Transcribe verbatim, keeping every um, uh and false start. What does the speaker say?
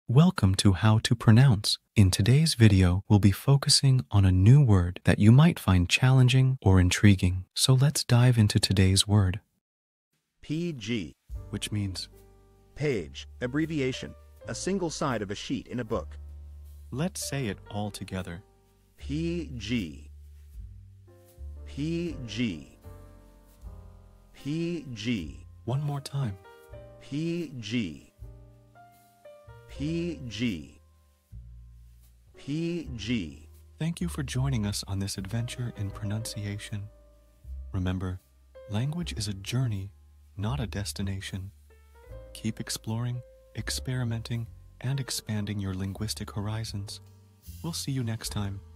Welcome to How to Pronounce. In today's video, we'll be focusing on a new word that you might find challenging or intriguing. So let's dive into today's word. P G. Which means Page, abbreviation, a single side of a sheet in a book. let's say it all together. P G. P G. P G. One more time. P G. P G. P G. Thank you for joining us on this adventure in pronunciation. Remember, language is a journey, not a destination. Keep exploring, experimenting, and expanding your linguistic horizons. We'll see you next time.